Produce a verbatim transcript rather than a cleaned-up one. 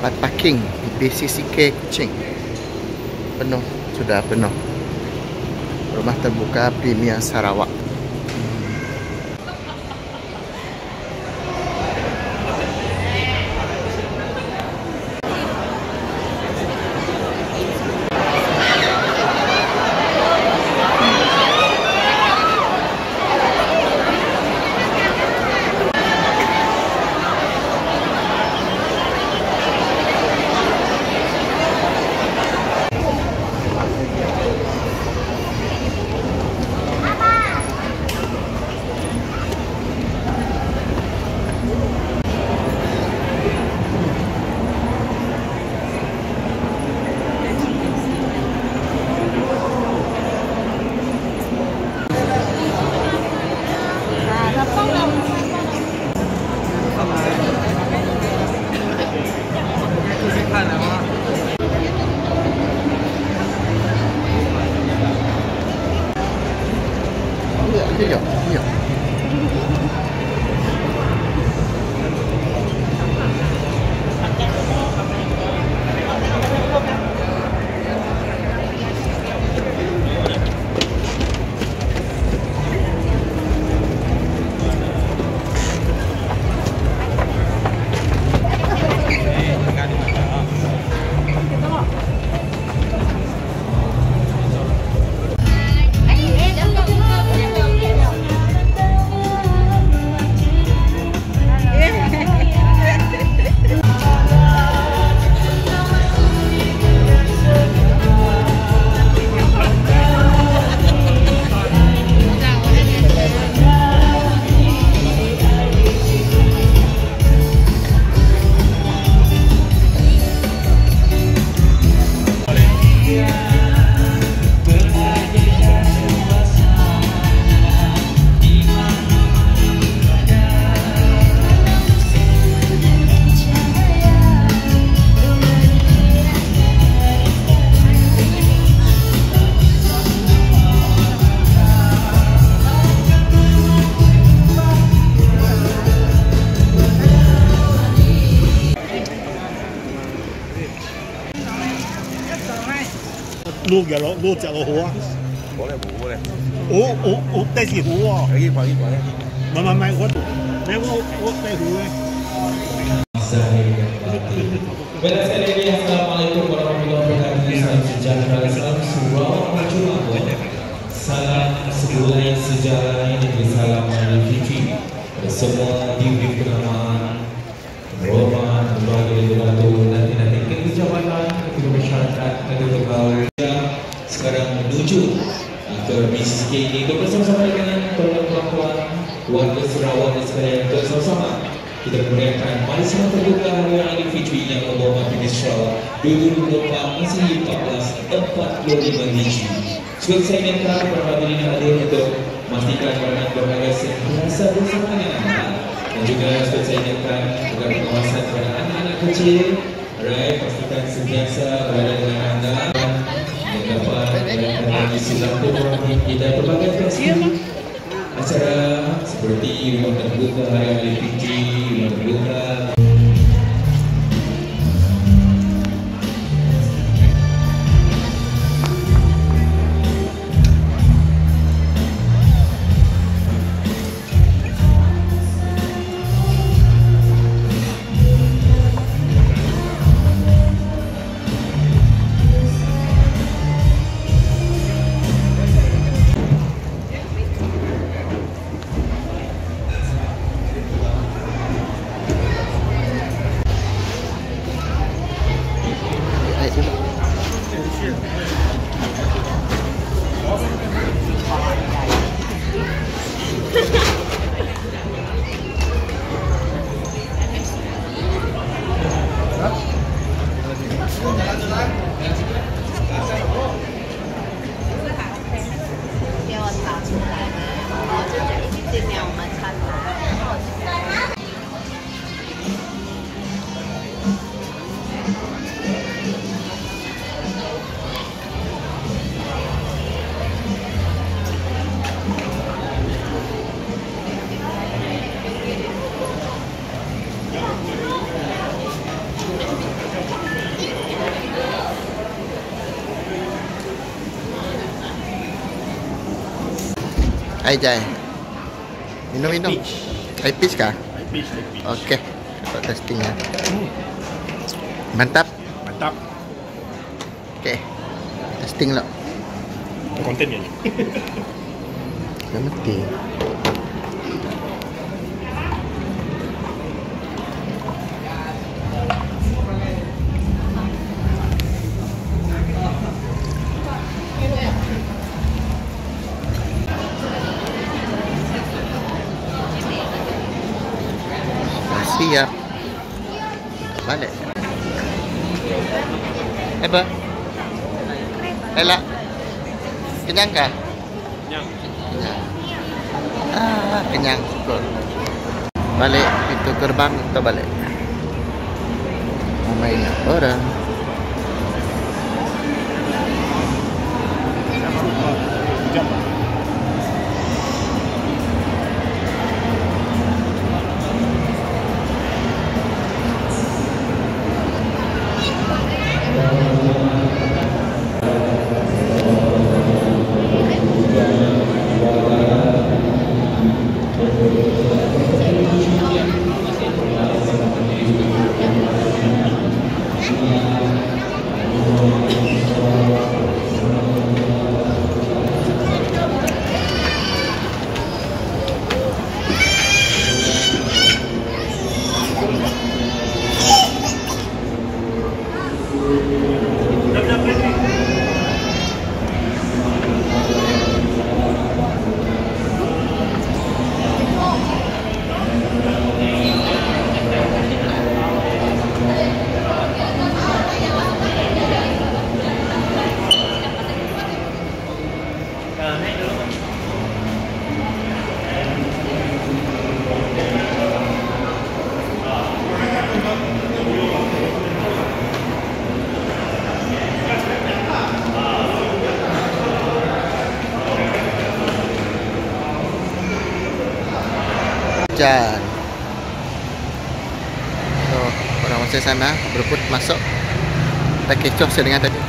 tempat parking B C C K Kuching penuh, sudah penuh. Rumah terbuka Premier Sarawak. Iya, iya. Lu giờ lo lu chợ hủ à? Boleh bu, boleh. Oh oh oh, teh si hủ à? Lagi pagi pagi. Mai mai mai, gua Mai gua gua teh hủ eh. Baiklah sekali lagi, Assalamualaikum warahmatullahi wabarakatuh. Salam sejahtera, salam sejahtera, salam sebulan sejarah ini, salam Aidilfitri. Semua diberi kenamaan Roma, berbagai beratur nanti nanti ketua jabatan, ketua masyarakat, ketua pegawai. Sekarang menuju ke B C C K ini bersama-sama dengan tuan-tuan warga Sarawak dan sekalian bersama-sama kita merayakan Mari Sama Terbuka Hari Raya Aidilfitri yang membawa Fitri Sarawak dua ribu dua puluh empat masih empat belas empat puluh lima Hijri. Seperti saya minta para hadirin hadir untuk memastikan badan berharga sentiasa bersama dengan anda dan juga seperti saya ingatkan agar pengawasan kepada anak-anak kecil, alright, pastikan sentiasa berada dengan anda dan dapat merayakan silaturahmi kita berbagai festival acara seperti Rumah Terbuka Hari Aidilfitri, Rumah Terbuka Air jai. Minum minum. Air peach kah? Air peach, air peach. Okey. Kita testing ya. Mantap. Mantap. Okey. Testing lah. Kontennya ni. Dah mati. Siap balik. Apa? Ella, kenyang kah? Kenyang. Kenyang. Ah, kenyang. Syukur. Balik pintu gerbang atau balik? Mau main orang. Jam. Hujan. So, orang masih sana berebut masuk. Kita kecoh sedengan tadi.